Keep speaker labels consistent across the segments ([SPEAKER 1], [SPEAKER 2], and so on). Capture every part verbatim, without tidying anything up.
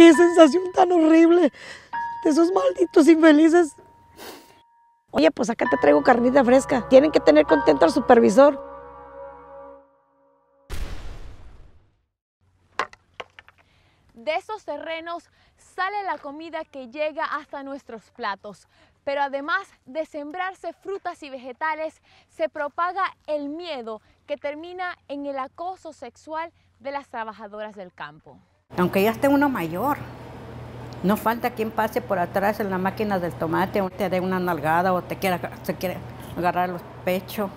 [SPEAKER 1] qué sensación tan horrible de esos malditos infelices. Oye, pues acá te traigo carnita fresca. Tienen que tener contento al supervisor.
[SPEAKER 2] De esos terrenos sale la comida que llega hasta nuestros platos. Pero además de sembrarse frutas y vegetales, se propaga el miedo que termina en el acoso sexual de las trabajadoras del campo.
[SPEAKER 3] Aunque ya esté uno mayor, no falta quien pase por atrás en la máquina del tomate o te dé una nalgada o te quiera, se quiere agarrar los pechos.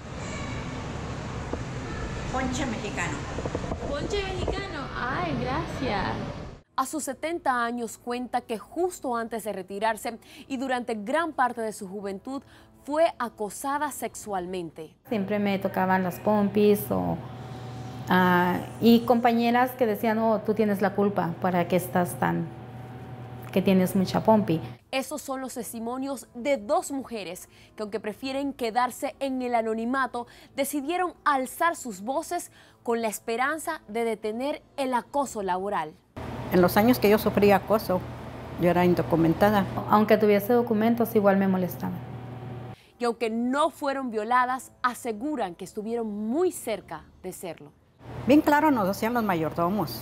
[SPEAKER 4] Ponche mexicano.
[SPEAKER 2] Ponche mexicano, ay, gracias. A sus setenta años cuenta que justo antes de retirarse y durante gran parte de su juventud fue acosada sexualmente.
[SPEAKER 5] Siempre me tocaban las pompis o, uh, y compañeras que decían, oh, tú tienes la culpa, ¿para qué estás tan, que tienes mucha pompi?
[SPEAKER 2] Esos son los testimonios de dos mujeres que, aunque prefieren quedarse en el anonimato, decidieron alzar sus voces con la esperanza de detener el acoso laboral.
[SPEAKER 3] En los años que yo sufrí acoso, yo era indocumentada.
[SPEAKER 5] Aunque tuviese documentos, igual me molestaban.
[SPEAKER 2] Y aunque no fueron violadas, aseguran que estuvieron muy cerca de serlo.
[SPEAKER 3] Bien claro nos decían los mayordomos,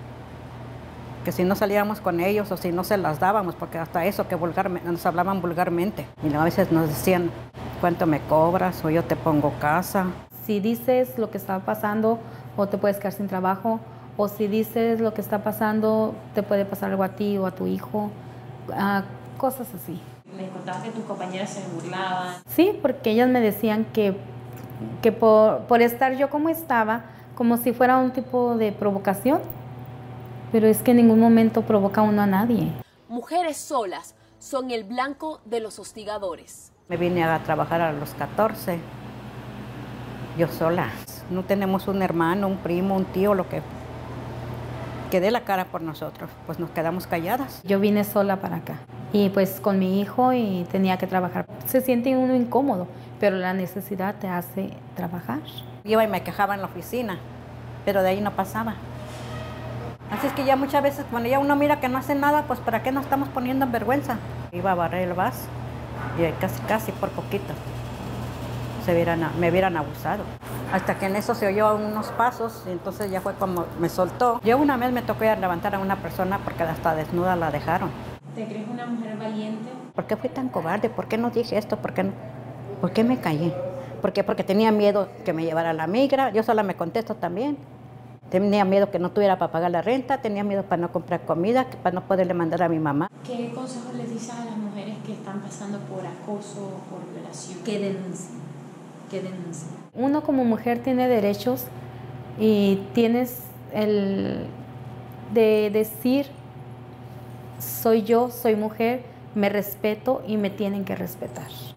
[SPEAKER 3] que si no salíamos con ellos o si no se las dábamos, porque hasta eso que vulgarmente, nos hablaban vulgarmente. Y a veces nos decían, ¿cuánto me cobras? O yo te pongo casa.
[SPEAKER 5] Si dices lo que está pasando, o te puedes quedar sin trabajo, o si dices lo que está pasando, te puede pasar algo a ti o a tu hijo, uh, cosas así.
[SPEAKER 4] Me contabas que tus compañeras se burlaban.
[SPEAKER 5] Sí, porque ellas me decían que, que por, por estar yo como estaba, como si fuera un tipo de provocación, pero es que en ningún momento provoca uno a nadie.
[SPEAKER 2] Mujeres solas son el blanco de los hostigadores.
[SPEAKER 3] Me vine a trabajar a los catorce, yo sola. No tenemos un hermano, un primo, un tío, lo que... que dé la cara por nosotros, pues nos quedamos calladas.
[SPEAKER 5] Yo vine sola para acá y pues con mi hijo y tenía que trabajar. Se siente uno incómodo, pero la necesidad te hace trabajar.
[SPEAKER 3] Iba y me quejaba en la oficina, pero de ahí no pasaba. Así es que ya muchas veces cuando ya uno mira que no hace nada, pues ¿para qué nos estamos poniendo en vergüenza? Iba a barrer el vaso y casi, casi por poquito se vieran, me hubieran abusado. Hasta que en eso se oyó unos pasos y entonces ya fue como me soltó. Yo una vez me tocó ir a levantar a una persona porque hasta desnuda la dejaron.
[SPEAKER 4] ¿Te crees una mujer valiente?
[SPEAKER 3] ¿Por qué fui tan cobarde? ¿Por qué no dije esto? ¿Por qué, no? ¿Por qué me callé? ¿Por qué? Porque tenía miedo que me llevara la migra. Yo sola me contesto también. Tenía miedo que no tuviera para pagar la renta, tenía miedo para no comprar comida, para no poderle mandar a mi mamá.
[SPEAKER 4] ¿Qué consejos les dices a las mujeres que están pasando por acoso o por violación?
[SPEAKER 6] Que denuncien, que denuncien.
[SPEAKER 5] Uno como mujer tiene derechos y tienes el de decir, soy yo, soy mujer, me respeto y me tienen que respetar.